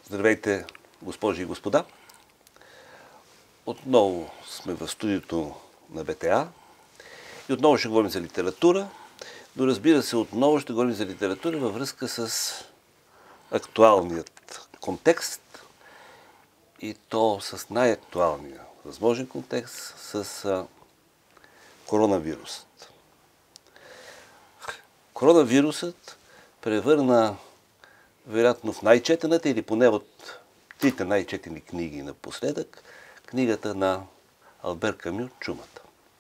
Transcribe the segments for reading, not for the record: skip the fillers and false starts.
Здравейте, госпожи и господа! Отново сме в студиото на БТА и отново ще говорим за литература, но разбира се, отново ще говорим за литература във връзка с актуалният контекст и то с най-актуалния възможен контекст с коронавирусът. Коронавирусът превърна вероятно в най-четената или поне от трите най-четени книги напоследък, книгата на Албер Камю «Чумата».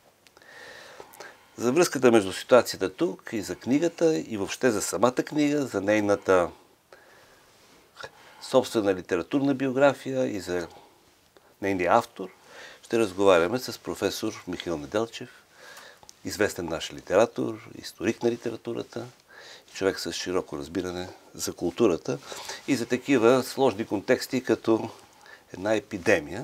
За връзката между ситуацията тук и за книгата, и въобще за самата книга, за нейната собствена литературна биография и за нейния автор, ще разговаряме с професор Михаил Неделчев, известен наш литератор, историк на литературата, човек с широко разбиране за културата и за такива сложни контексти, като една епидемия,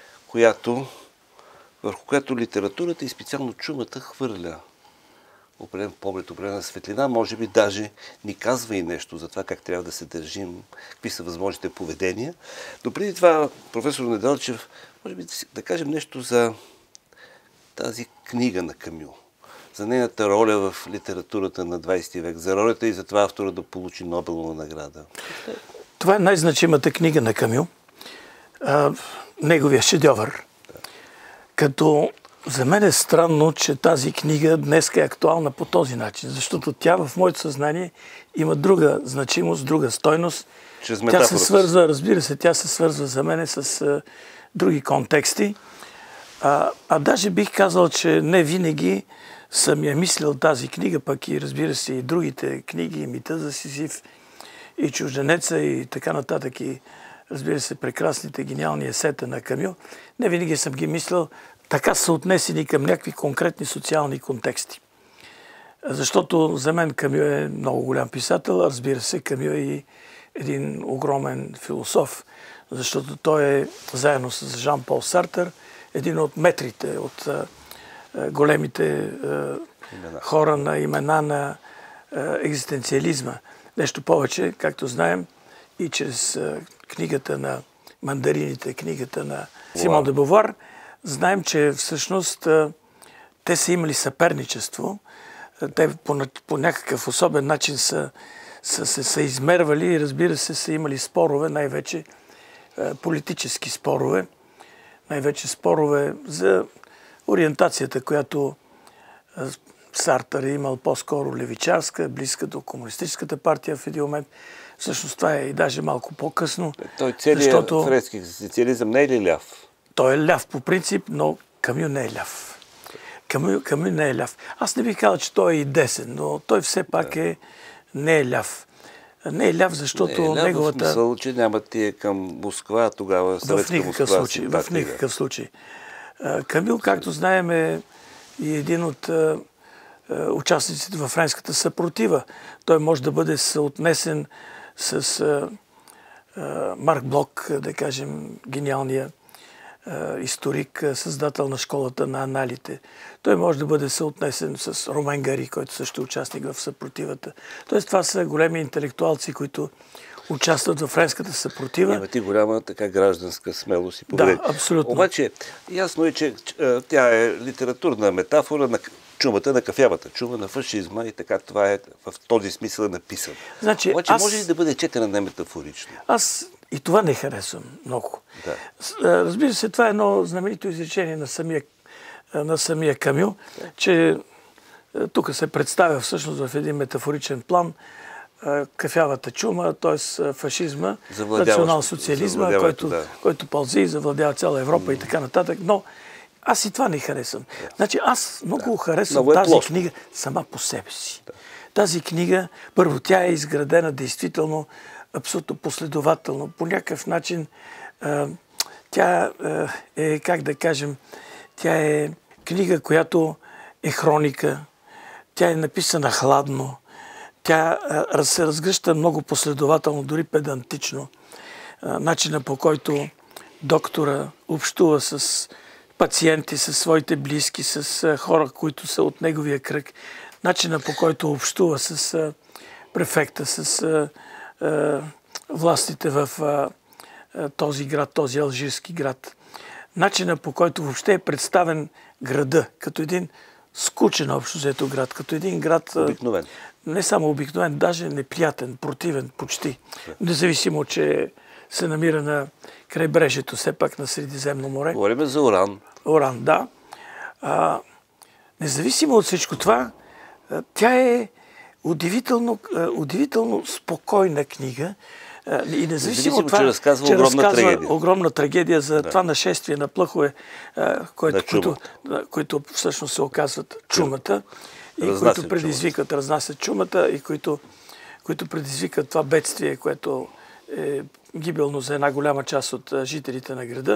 върху която литературата и специално чумата хвърля определен поглед, определена светлина, може би даже ни казва и нещо за това как трябва да се държим, какви са възможните поведения. Но преди това, професор Неделчев, може би да кажем нещо за тази книга на Камю, за нейната роля в литературата на 20 век, за ролята и за това автора да получи Нобелова награда. Това е най-значимата книга на Камю, неговия шедьовър. Да. Като за мен е странно, че тази книга днес е актуална по този начин, защото тя в моето съзнание има друга значимост, друга стойност. Тя се свързва, разбира се, тя се свързва за мен с други контексти. Даже бих казал, че не винаги съм я мислил тази книга, пък и разбира се и другите книги, и Мита за Сизиф, и Чужденеца, и така нататък, и разбира се прекрасните, гениални есета на Камю. Не винаги съм ги мислил така са отнесени към някакви конкретни социални контексти. Защото за мен Камю е много голям писател, а разбира се, Камю е и един огромен философ, защото той е, заедно с Жан-Пол Сартър, един от метрите, от големите хора на имена на екзистенциализма. Нещо повече, както знаем, и чрез книгата на Мандарините, книгата на Симон де Бовуар, знаем, че всъщност те са имали съперничество. Те по някакъв особен начин са измервали и разбира се са имали спорове, най-вече политически спорове, най-вече спорове за ориентацията, която Сартър е имал по-скоро левичарска, близка до комунистическата партия в един момент. Всъщност това е и даже малко по-късно. Той целият френски екзистенциализъм не е ли ляв? Той е ляв по принцип, но Камю не е ляв. Камю не е ляв. Аз не бих казал, че той е и десен, но той все пак не е ляв. Не е ляв, защото не е ляв неговата... в смисъл, че няма тия към Москва, тогава съветска Москва. В никакъв случай. Камю, както знаем, е и един от участниците във френската съпротива. Той може да бъде съотнесен с Марк Блок, да кажем, гениалния историк, създател на школата на аналите. Той може да бъде съотнесен с Ромен Гари, който също е участник в съпротивата. Тоест това са големи интелектуалци, които участват в френската съпротива. Има ти голяма така гражданска смелост и поведение. Да, абсолютно. Обаче, ясно е, че тя е литературна метафора на чумата, на кафявата чума, на фашизма и така това е в този смисъл написано. Значи, обаче може ли да бъде четена не метафорично? Аз и това не харесвам много. Да. Разбира се, това е едно знаменито изречение на самия Камю, че тук се представя всъщност в един метафоричен план кафявата чума, т.е. фашизма, национал-социализма, който пълзи и завладява цяла Европа и така нататък. Но аз и това не харесвам. Значи аз много харесвам тази книга сама по себе си. Да. Тази книга, първо, тя е изградена действително абсолютно последователно. По някакъв начин тя е, как да кажем, тя е книга, която е хроника. Тя е написана хладно. Тя се разгръща много последователно, дори педантично. Начина по който доктора общува с пациенти, със своите близки, с хора, които са от неговия кръг. Начина по който общува с префекта, с властите в този град, този алжирски град. Начина, по който въобще е представен града, като един скучен общо взето град, като един град Обикновен. не само обикновен, даже неприятен, противен почти. Независимо, че се намира на крайбрежието, все пак на Средиземно море. Говорим за Оран. Оран, да. Независимо от всичко това, тя е удивително спокойна книга. И независимо от това, че разказва огромна трагедия за това нашествие на плъхове, които всъщност се оказват чумата и които предизвикат, разнасят чумата и които предизвикат това бедствие, което е гибелно за една голяма част от жителите на града.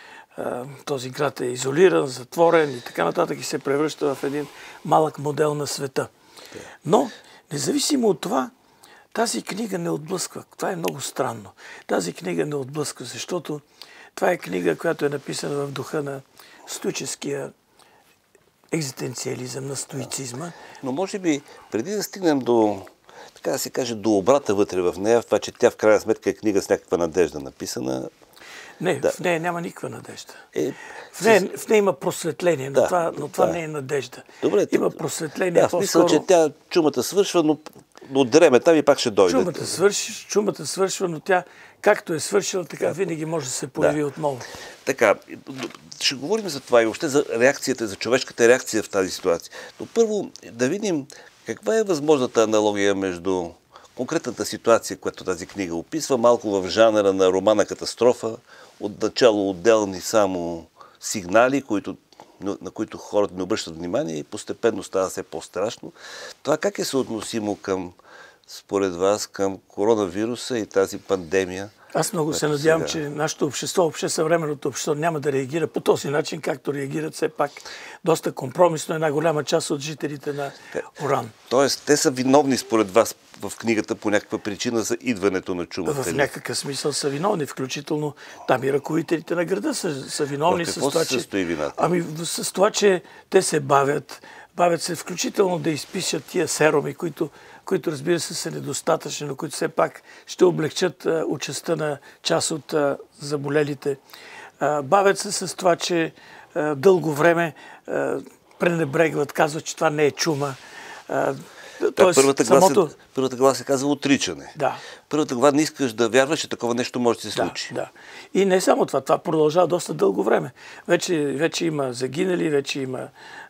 Този град е изолиран, затворен и така нататък и се превръща в един малък модел на света. Но, независимо от това, тази книга не отблъсква. Това е много странно. Тази книга не отблъсква, защото това е книга, която е написана в духа на стоическия екзистенциализъм, на стоицизма. Но може би, преди да стигнем до, така да се каже, до обрата вътре в нея, в това, че тя в крайна сметка е книга с някаква надежда написана. Не, в нея няма никаква надежда. В нея има просветление, но това не е надежда. Добре, има просветление. Да, в смисъл, че тя чумата свършва, но дреме там и пак ще дойде. Чумата свършва, но тя, както е свършила, така винаги може да се появи отново. Така, ще говорим за това и въобще за реакцията, за човешката реакция в тази ситуация. Но първо да видим каква е възможната аналогия между конкретната ситуация, която тази книга описва, малко в жанра на романа Катастрофа, отначало отделни само сигнали, на които хората не обръщат внимание и постепенно става все по-страшно. Това как е съотносимо според вас, към коронавируса и тази пандемия? Аз много се надявам, че нашето общество, въобще съвременното общество няма да реагира по този начин, както реагират все пак доста компромисно една голяма част от жителите на Оран. Тоест, те са виновни според вас в книгата по някаква причина за идването на чумата? В някакъв смисъл са виновни, включително там и ръководителите на града са виновни. В какво се състои вината? С това, че те се бавят се включително да изпишат тия серуми, които разбира се са недостатъчни, но които все пак ще облегчат участта на част от заболелите. Бавят се с това, че дълго време пренебрегват, казват, че това не е чума. Първата глава се казва отричане. Да. Първата глава не искаш да вярваш, че такова нещо може да се случи. Да. И не само това продължава доста дълго време. Вече има загинали, вече има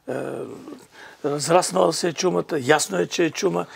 разраснала се чумата, ясно е, че е чума.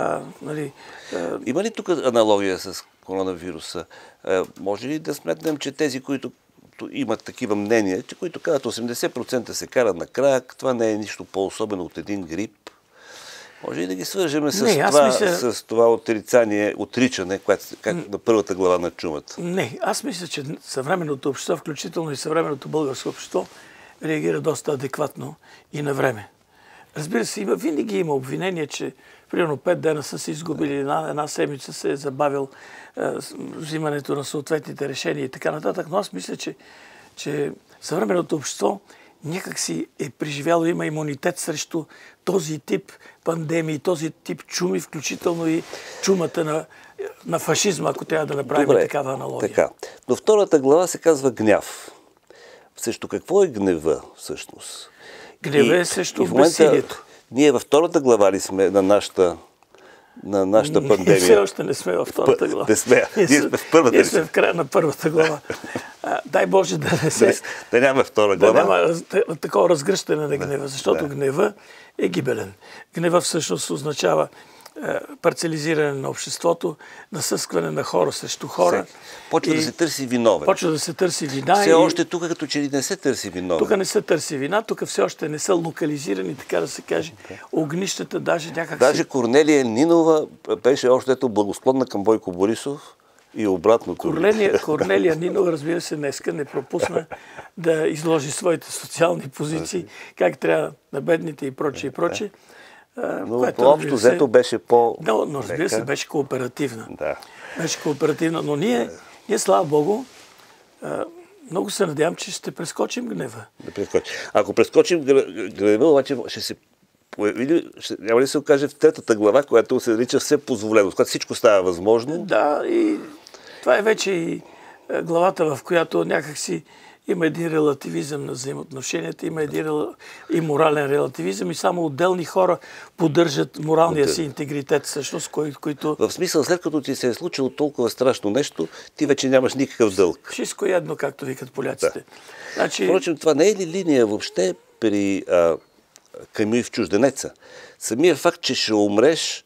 Има ли тук аналогия с коронавируса? Може ли да сметнем, че тези, които имат такива мнения, че които казват 80% се карат на крак, това не е нищо по-особено от един грип? Може ли да ги свържем с това отричане, как на първата глава на чумата? Не, аз мисля, че съвременното общество, включително и съвременното българско общество, реагира доста адекватно и на време. Разбира се, винаги има обвинение, че примерно 5 дена са се изгубили, една седмица се е забавил взимането на съответните решения и така нататък. Но аз мисля, че съвременното общество някак си е преживяло, има имунитет срещу този тип пандемии, този тип чуми, включително и чумата на фашизма, ако трябва да направим такава аналогия. Така. Но втората глава се казва гняв. Също какво е гнева всъщност? Гнева е също безсилието. Ние във втората глава ли сме на нашата пандемия? Все още не сме във втората глава. Не сме. Ние сме в първата. Ние сме в края на първата глава. Дай Боже да няма втора глава. Да няма такова разгръщане на гнева, защото гнева е гибелен. Гнева всъщност означава парцелизиране на обществото, насъскване на хора срещу хора. Почва да се търси виновен. Почва да се търси вина. Все още тук като че ли не се търси виновен. Тук не се търси вина, тук все още не са локализирани, така да се каже, огнищата, даже някак Даже Корнелия Нинова беше още благосклонна към Бойко Борисов и обратното. Корнелия Нинова, разбира се, днеска не пропусна да изложи своите социални позиции, как трябва на бедните и прочее, и прочее. Но по-общо взето беше Но разбира се, беше кооперативна. Да. Беше кооперативна, но ние слава Богу, много се надявам, че ще прескочим гнева. Ако прескочим гнева, обаче ще се появи, няма ли се окаже в третата глава, която се нарича все позволено, когато всичко става възможно? Да, и това е вече и главата, в която някакси има един релативизъм на взаимоотношенията, има един и морален релативизъм и само отделни хора поддържат моралния си интегритет, всъщност, които... В смисъл, след като ти се е случило толкова страшно нещо, ти вече нямаш никакъв дълг. Всичко едно, както викат поляците. Да. Значи... Впрочем, това не е ли линия въобще при Камю и в Чужденеца? Самия факт, че ще умреш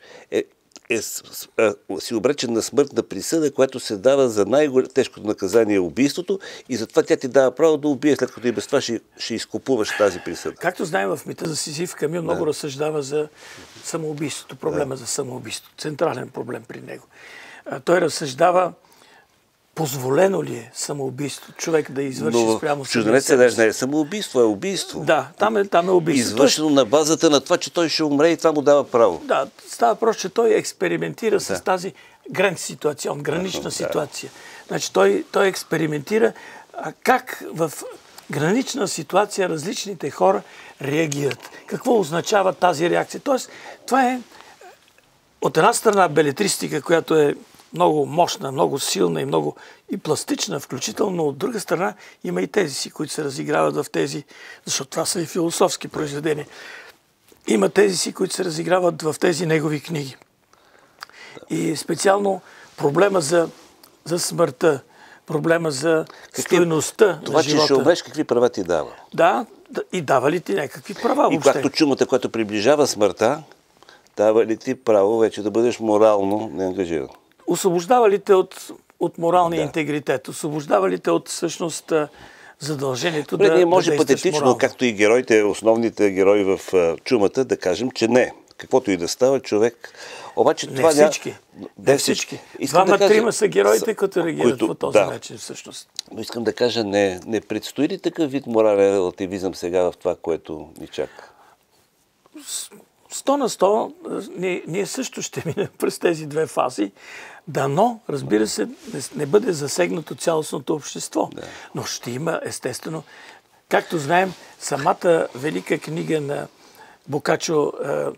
си обречен на смъртна присъда, която се дава за най-тежкото наказание убийството и затова тя ти дава право да убие, след като и без това ще изкупуваш тази присъда. Както знаем в мита за Сизиф, Камю много разсъждава за самоубийството, проблема за самоубийството, централен проблем при него. Той разсъждава позволено ли е самоубийство, човек да извърши спрямо в Чужденеца не е самоубийство, е убийство. Да, там е убийство. Извършено на базата на това, че той ще умре и това му дава право. Да, става просто, че той експериментира с тази гранична ситуация. Значи той експериментира как в гранична ситуация различните хора реагират. Какво означава тази реакция? Тоест, това е от една страна белетристика, която е много мощна, много силна и много и пластична, включително от друга страна има и тези си, които се разиграват в тези, защото това са и философски произведения. Има тези си, които се разиграват в тези негови книги. И специално проблема за смъртта, проблема за стойността на живота. Това, че ще умреш, какви права ти дава? Да, и дава ли ти някакви права въобще? И както чумата, която приближава смъртта, дава ли ти право вече да бъдеш морално неангажиран? Освобождава ли те от моралния интегритет? Освобождава ли те от всъщност задължението да действаш може патетично, морално? както и героите, основните герои в чумата, да кажем, че не. Каквото и да става, човек... Обаче Не това всички. Не всички. Двама-трима са героите, които реагират по този начин всъщност. Но искам да кажа, не предстои ли такъв вид морален релативизъм сега в това, което ни чака? 100 на 100 ние също ще минем през тези две фази. Дано, разбира се, не бъде засегнато цялостното общество. Да. Но ще има, естествено, както знаем, самата велика книга на Бокачо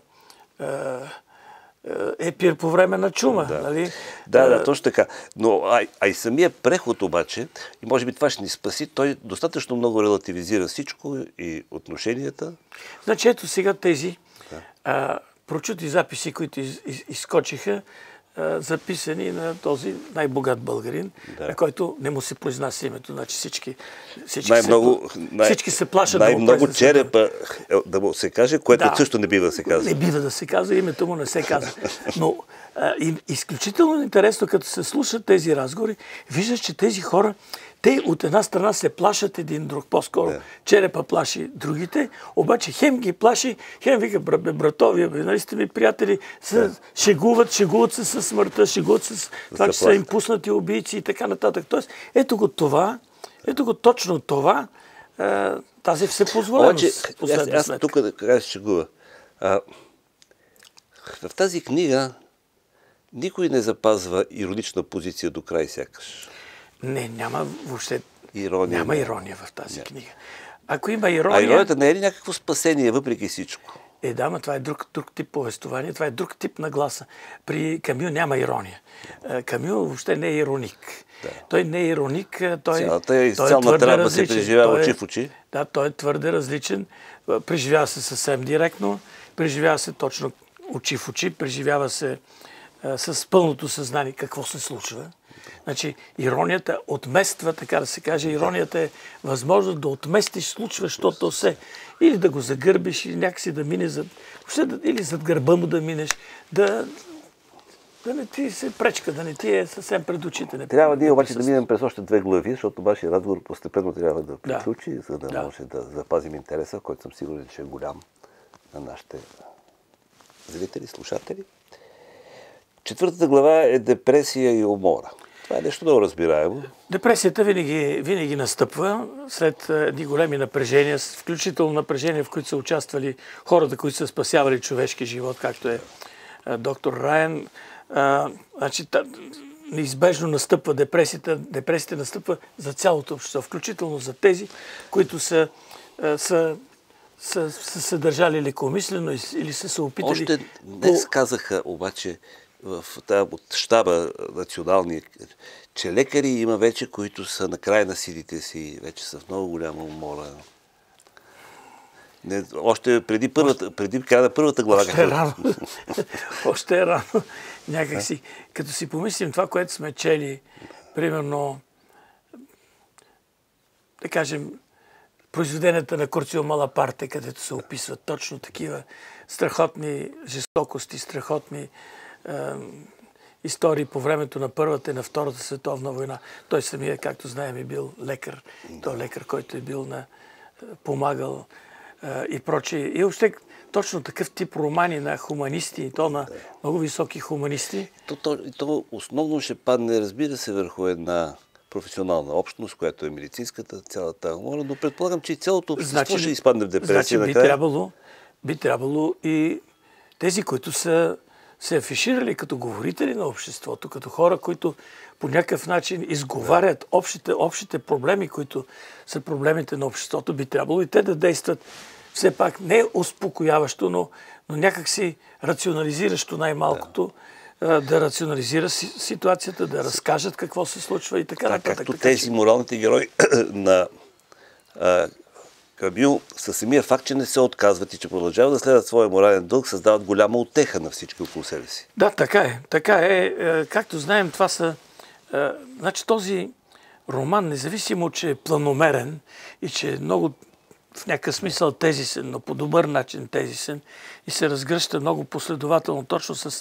е пир по време на чума. Да, нали? да, точно така. Но и самия преход обаче, и може би това ще ни спаси, той достатъчно много релативизира всичко и отношенията. Значи ето сега тези прочути записи, които изскочиха, записани на този най-богат българин, на който не му се произнася името. Значи всички се плашат най-много черепа да му се каже, което също не бива да се казва. Не бива да се казва, името му не се казва. Но изключително интересно, като се слушат тези разговори, виждаш, че тези хора, те от една страна се плашат един друг, по-скоро черепа плаши другите, обаче хем ги плаши, хем вика, братови, нали сте ми приятели, шегуват се със смъртта, шегуват се с това, че са им пуснати убийци и така нататък. Тоест, ето го точно това, тази всепозволеност. Аз тук да се шегува. В тази книга никой не запазва иронична позиция до край сякаш. Не, няма въобще ирония. Няма ирония в тази книга. Ако има ирония... А иронията не е ли някакво спасение, въпреки всичко? Да, но това е друг тип повествование, това е друг тип нагласа. При Камю няма ирония. Камю въобще не е ироник. Да. Той не е ироник, той е твърде различен. Се преживява очи в очи. Да, той е твърде различен. Преживява се съвсем директно, преживява се точно очи в очи, преживява се с пълното съзнание какво се случва. Значи, иронията отмества, така да се каже, иронията е възможност да отместиш случващото се. Или да го загърбиш, или някакси да мине, или зад гърба му да минеш, да не ти се пречка, да не ти е съвсем пред очите. Трябва ние обаче да минем през още две глави, защото вашия разговор постепенно трябва да приключи, за да може да запазим интереса, който съм сигурен, че е голям на нашите зрители, слушатели. Четвъртата глава е депресия и умора. Това е нещо много разбираемо. Депресията винаги настъпва след едни големи напрежения, включително напрежения, в които са участвали хората, които са спасявали човешки живот, както е доктор Райан. Значи, неизбежно настъпва депресията. Депресията настъпва за цялото общество, включително за тези, които са се държали лекомислено или са се опитали... Още днес казаха обаче, от щаба националния, че лекари има вече, които са на край на силите си, вече са в много голяма умора. Още преди края на първата глава. Още е рано. Още е рано. Някакси, като си помислим това, което сме чели, примерно, да кажем, произведенията на Курцио Малапарте, където се описват точно такива страхотни жестокости, страхотни истории по времето на Първата и на Втората световна война. Той самия, както знаем, е бил лекар. Той е лекар, който е бил помагал и прочее. И въобще точно такъв тип романи на хуманисти, и то на много високи хуманисти. То основно ще падне, разбира се, върху една професионална общност, която е медицинската, цялата умора, но предполагам, че и цялото общество ще изпадне в депресия. Значи би трябвало и тези, които са се афиширали като говорители на обществото, като хора, които по някакъв начин изговарят общите проблеми, които са проблемите на обществото, би трябвало и те да действат все пак не успокояващо, но някакси рационализиращо най-малкото, да рационализира ситуацията, да разкажат какво се случва и така нататък. Както тези моралните герои на Камю, със самия факт, че не се отказват и че продължават да следват своя морален дълг, създават голяма утеха на всички около себе си. Да, така е. Така е. Както знаем, това са... Значи този роман, независимо, че е планомерен и че е много в някакъв смисъл тезисен, но по добър начин тезисен и се разгръща много последователно, точно с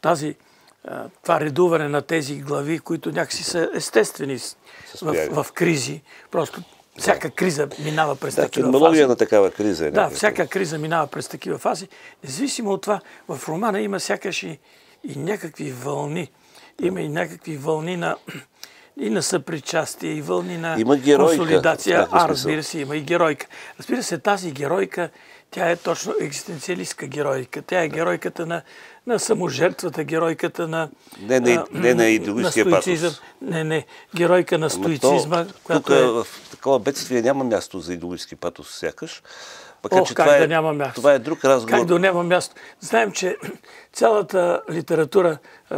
това редуване на тези глави, които някакси са естествени в кризи. Просто всяка криза минава през такива фази. Терминология на такава криза е. Да, всяка криза минава през такива фази. Независимо от това, в романа има сякаш и някакви вълни. Има и някакви вълни на съпричастие, и вълни на консолидация. Разбира се, има и геройка. Разбира се, тази геройка, тя е точно екзистенциалистка геройка. Тя е геройката на саможертвата, геройката на на идеологическия патос. Не, геройка на стоицизма. Тук в такова бедствие няма място за идеологически патос, сякаш. Да няма място? Това е друг разговор. Как да няма място? Знаем, че цялата литература,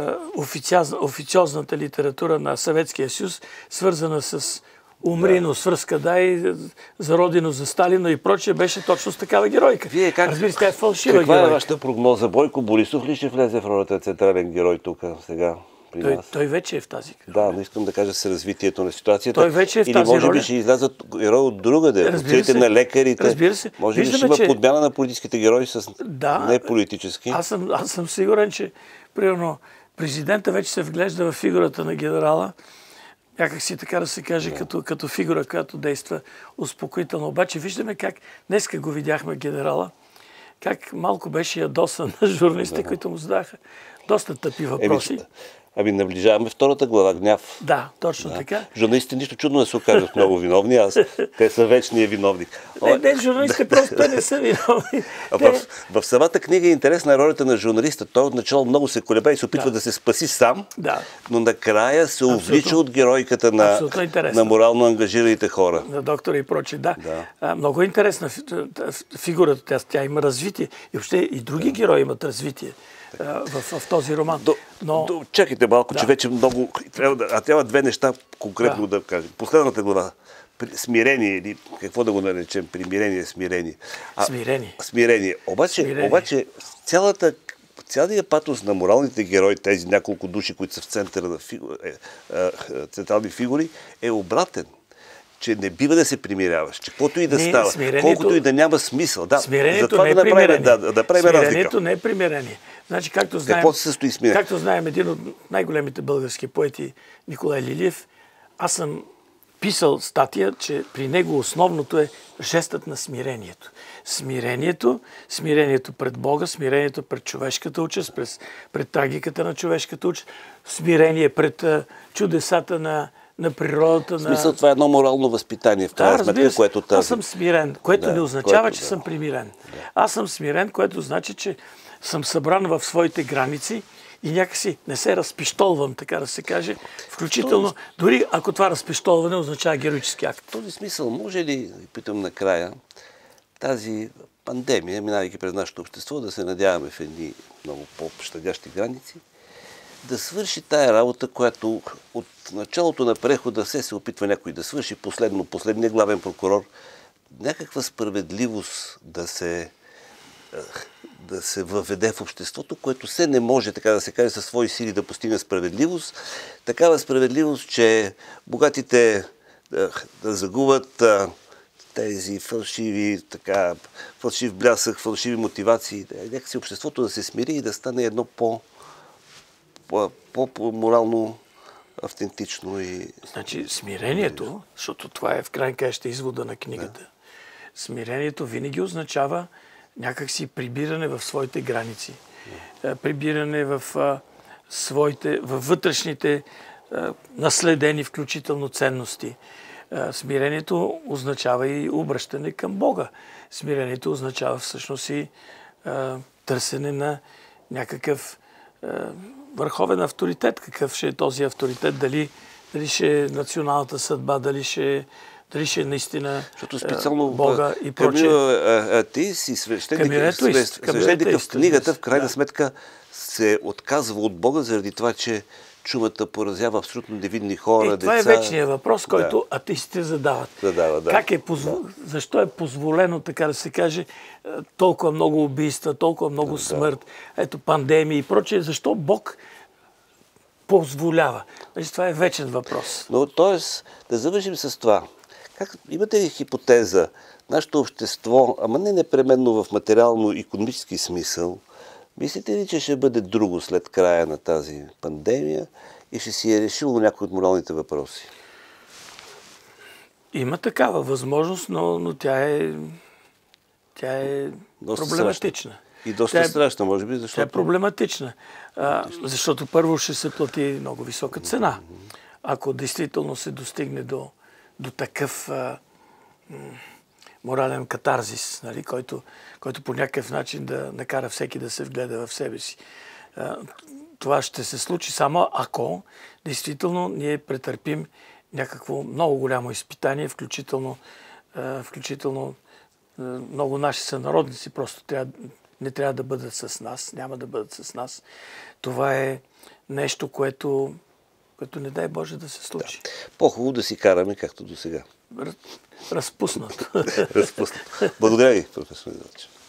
официозната литература на Съветския съюз, свързана с умри, но свръзка дай, за родино, за Сталина и прочее, беше точно с такава геройка. Разбира се, тя е фалшива геройка. Каква е вашата прогноза? Бойко Борисов ли ще влезе в ролята централен герой тук сега? Той вече е в тази роля. Да, но искам да кажа с развитието на ситуацията. Той вече е в тази роля. Или може би ще излязат герои от другаде, целите на лекарите. Разбира се. Може би ще има подмяна на политическите герои с неполитически. Аз съм сигурен, че примерно президента вече се вглежда в фигурата на генерала, някак си така да се каже, като фигура, която действа успокоително. Обаче виждаме как, днеска го видяхме генерала, как малко беше ядосан на журналистите, които му задаха доста тъпи въпроси. Наближаваме втората глава, гняв. Да, точно така. Журналистите нищо чудно да се окажат много виновни, те са вечния виновник. Не, журналистите просто не са виновни. В самата книга е интересна ролята на журналиста. Той отначало много се колебе и се опитва да се спаси сам, но накрая се увлича от геройката на морално ангажираните хора. На доктора и прочее, да. Много интересна фигурата. Тя има развитие. И въобще и други герои имат развитие в този роман. Чакайте малко, че вече много... Трябва две неща конкретно да кажем. Последната глава. Смирение или какво да го наречем? Примирение, смирение. Смирение. Обаче цялият патос на моралните герои, тези няколко души, които са в центъра на централни фигури, е обратен. Че не бива да се примиряваш, че каквото и да става, колкото и да няма смисъл. Смирението не е примирение. Смирението не е примирение. Значи, както знаем, един от най-големите български поети, Николай Лилиев, аз съм писал статия, че при него основното е жестът на смирението. Смирението пред Бога, смирението пред човешката участ, пред трагиката на човешката участ, смирение пред чудесата на природата. В смисъл, това е едно морално възпитание в тази сметка, което тази... Аз съм смирен, което не означава, че съм примирен. Аз съм смирен, което значи, че съм събран в своите граници и някакси не се разпиштолвам, така да се каже, включително, дори ако това разпиштолване означава героически акт. В този смисъл, може ли, питам накрая, тази пандемия, минавайки през нашето общество, да се надяваме в едни много по-щадящи граници, да свърши тая работа, която от началото на прехода се опитва някой да свърши последния главен прокурор. Някаква справедливост да се въведе в обществото, което се не може, така да се каже, със свои сили да постигне справедливост. Такава справедливост, че богатите да загубят тези фалшив блясък, фалшиви мотивации. Някакси обществото да се смири и да стане едно по-морално автентично. Значи смирението, защото това е в крайна краища извода на книгата, смирението винаги означава някакси прибиране в своите граници, прибиране в вътрешните наследени, включително ценности. Смирението означава и обръщане към Бога. Смирението означава всъщност и търсене на някакъв върховен авторитет. Какъв ще е този авторитет? Дали ще е националната съдба, дали ще е наистина Бога и прочее. Атеист и свещеник в книгата в крайна сметка се отказва от Бога заради това, че чумата поразява абсолютно невинни хора, деца. Това е вечният въпрос, който атеистите задават. Защо е позволено, така да се каже, толкова много убийства, толкова много смърт, ето пандемии и прочее? Защо Бог позволява? Това е вечен въпрос. Но, т.е. да завършим с това. Имате ли хипотеза, нашето общество, ама не непременно в материално-икономически смисъл, мислите ли, че ще бъде друго след края на тази пандемия и ще си е решило някои от моралните въпроси? Има такава възможност, но тя е проблематична. Страшна. И доста страшна, може би, защото... Тя е проблематична. Защото първо ще се плати много висока цена. Ако действително се достигне до такъв морален катарзис, нали, който по някакъв начин да накара всеки да се вгледа в себе си. Това ще се случи само ако действително ние претърпим някакво много голямо изпитание, включително много наши сънародници просто не трябва да бъдат с нас, няма да бъдат с нас. Това е нещо, което не дай Боже да се случи. Да. По-хубаво да си караме, както до сега. Разпуснато. Благодаря ви, професор Недялчев.